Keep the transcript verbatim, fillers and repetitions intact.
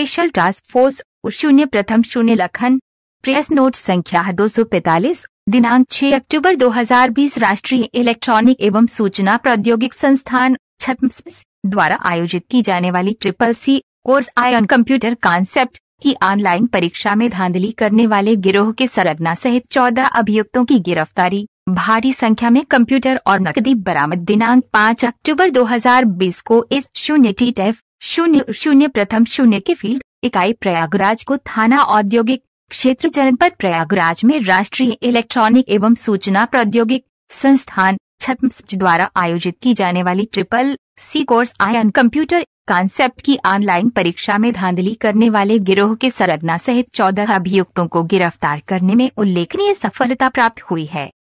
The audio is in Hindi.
स्पेशल टास्क फोर्स शून्य प्रथम शून्य लखन। प्रेस नोट संख्या दो सौ पैंतालीस, दिनांक छह अक्टूबर दो हज़ार बीस। राष्ट्रीय इलेक्ट्रॉनिक एवं सूचना प्रौद्योगिकी संस्थान छत्तीसगढ़ द्वारा आयोजित की जाने वाली ट्रिपल सी कोर्स आई ऑन कंप्यूटर कॉन्सेप्ट की ऑनलाइन परीक्षा में धांधली करने वाले गिरोह के सरगना सहित चौदह अभियुक्तों की गिरफ्तारी। भारी संख्या में कंप्यूटर और नकदी बरामद। दिनांक पाँच अक्टूबर दो हज़ार बीस को इस शून्य टी टेफ शून्य शून्य प्रथम शून्य की फील्ड इकाई प्रयागराज को थाना औद्योगिक क्षेत्र जनपद प्रयागराज में राष्ट्रीय इलेक्ट्रॉनिक एवं सूचना प्रौद्योगिकी संस्थान छत्तीसगढ़ द्वारा आयोजित की जाने वाली ट्रिपल सी कोर्स आई ऑन कंप्यूटर कॉन्सेप्ट की ऑनलाइन परीक्षा में धांधली करने वाले गिरोह के सरगना सहित चौदह अभियुक्तों को गिरफ्तार करने में उल्लेखनीय सफलता प्राप्त हुई है।